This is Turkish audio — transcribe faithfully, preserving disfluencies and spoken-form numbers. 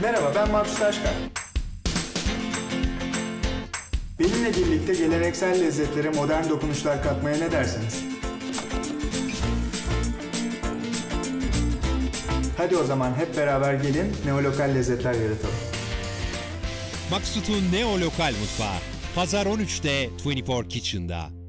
Merhaba, ben Maksut Aşkar. Benimle birlikte geleneksel lezzetlere modern dokunuşlar katmaya ne dersiniz? Hadi o zaman hep beraber gelin, neolokal lezzetler yaratalım. Maksut'un Neolokal Mutfağı. Pazar on üçte yirmi dört Kitchen'da.